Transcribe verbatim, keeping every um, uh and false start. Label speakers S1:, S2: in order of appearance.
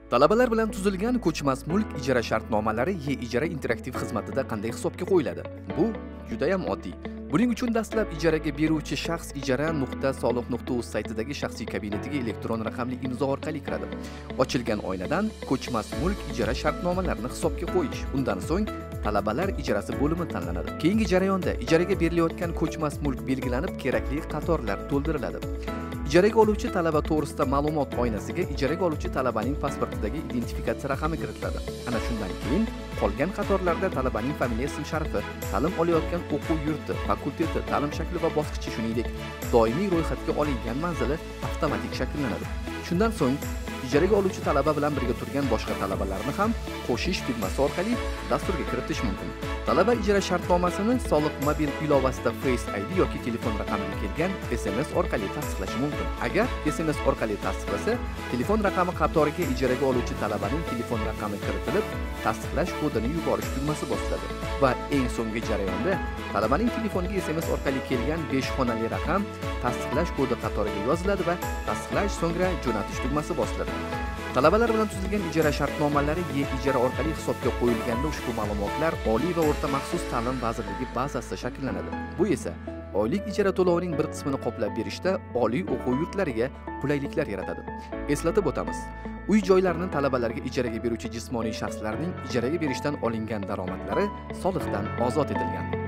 S1: Talabalar bilan tuzilgan ko'chmas mulk ijara shartnomalari E-ijara interaktiv xizmatida qanday hisobga qo'yiladi? Bu juda ham oddiy. Buning uchun dastlab ijaraga beruvchi shaxs ijara nuqta soliq nuqta uz saytidagi shaxsiy kabinetiga elektron raqamli imzo orqali kiradi. Ochilgan oynadan ko'chmas mulk ijara shartnomalarini hisobga qo'yish. Undan so'ng talabalar ijarasi bo'limi tanlanadi. Keyingi jarayonda ijaraga berilayotgan ko'chmas mulk belgilanib, kerakli qatorlar to'ldiriladi. Ijaraga oluvchi talaba to'g'risida ma'lumot oynasiga ijaraga oluvchi talabaning pasportidagi identifikatsiya raqami kiritiladi. Ana shundan keyin qolgan qatorlarda talabaning familiya ism-sharifi, ta'lim olayotgan o'quv yurti, fakulteti, ta'lim shakli va bosqichi, shuningdek, doimiy ro'yxatga olingan manzili avtomatik shakllanadi. Shundan so'ng ijaraga oluvchi talaba bilan birga turgan boshqa talabalarni ham qo'shish tugmasi orqali dasturga kiritish mumkin. Talaba ijara shartnomasini soliq mobil ilovasida Face I D yoki telefon raqamiga kelgan S M S orqali tasdiqlashi mumkin. Agar S M S orqali tasdiqlasa, telefon raqami qatoriga ijaraga oluvchi talabaning telefon raqami kiritilib, tasdiqlash kodini yuborish tugmasi bosiladi va eng so'nggi jarayonda talabaning telefoniga S M S orqali kelgan besh xonali raqam tasdiqlash kodi qatoriga yoziladi va tasdiqlash so'ngra jo'natish tugmasi bosiladi. Talabalar bilan tuzilgan ijara shartnomalari E-ijara orqali hisobga qo'yilganda ushbu ma'lumotlar Oliy va o'rta maxsus ta'lim vazirligi bazasida shakllanadi. Bu esa oylik ijara to'lovining bir qismini qoplab berishda oliy o'quv yurtlariga qulayliklar yaratadi. Eslatib o'tamiz. Uy-joylarni talabalarga ijaraga beruvchi jismoniy shaxslarning ijaraga berishdan olingan daromadlari soliqdan ozod etilgan.